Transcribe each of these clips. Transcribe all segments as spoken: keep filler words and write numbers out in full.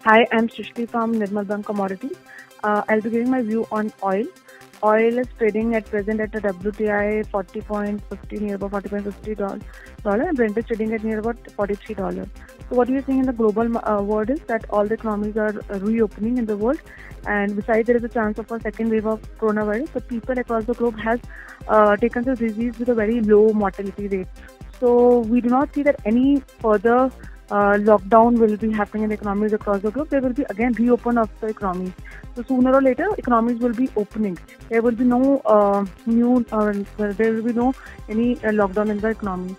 Hi, I'm Srishti from Nirmal Bang Commodities. Uh, I'll be giving my view on oil. Oil is trading at present at a W T I forty point five zero, near about forty point five zero dollars, and Brent is trading at near about forty-three dollars. So what we are seeing in the global uh, world is that all the economies are reopening in the world, and besides there is a chance of a second wave of coronavirus. So people across the globe has uh, taken the disease with a very low mortality rate. So we do not see that any further uh, lockdown will be happening in the economies across the globe. There will be again reopen of the economies. So sooner or later, economies will be opening. There will be no uh, new, uh, there will be no any uh, lockdown in the economy.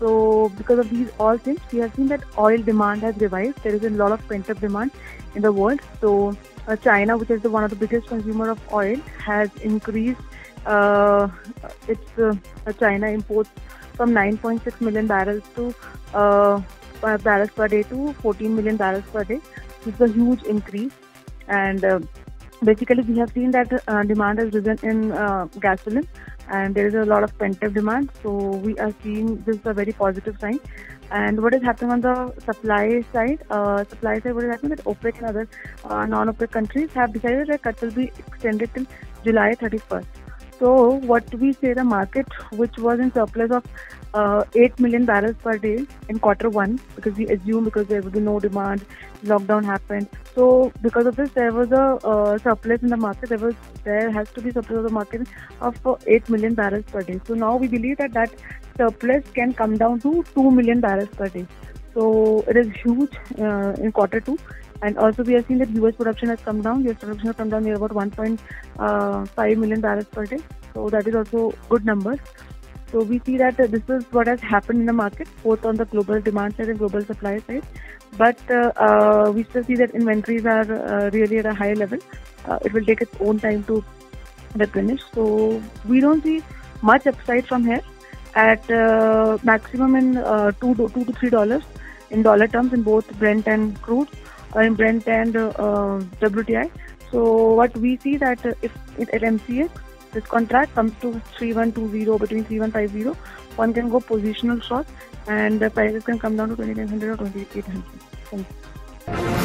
So because of these all things, we have seen that oil demand has revived. There is a lot of pent-up demand in the world. So uh, China, which is the one of the biggest consumer of oil, has increased uh, its uh, China imports from nine point six million barrels to uh, barrels per day to fourteen million barrels per day. This is a huge increase, and uh, basically we have seen that uh, demand has risen in uh, gasoline, and there is a lot of pent-up demand. So we are seeing this is a very positive sign. And what is happening on the supply side? Uh, supply side, what is happening that OPEC and other uh, non-OPEC countries have decided that cut will be extended till July thirty-first. So what we say, the market, which was in surplus of uh, eight million barrels per day in quarter one, because we assume because there will be no demand, lockdown happened. So because of this, there was a uh, surplus in the market. There was there has to be surplus of the market of uh, eight million barrels per day. So now we believe that that surplus can come down to two million barrels per day. So it is huge uh, in quarter two. And also we have seen that U S production has come down. U S production has come down near about one point five million barrels per day. So that is also good numbers. So we see that uh, this is what has happened in the market, both on the global demand side and global supply side. But uh, uh, we still see that inventories are uh, really at a high level. Uh, it will take its own time to replenish. So we don't see much upside from here. At uh, maximum in uh, two, two to three dollars in dollar terms in both Brent and crude. Uh, in Brent and uh, W T I. So what we see that uh, if it, at M C X this contract comes to three one two zero, between three one five zero, one can go positional short, and the prices can come down to twenty-nine hundred or twenty-eight hundred. Thank you.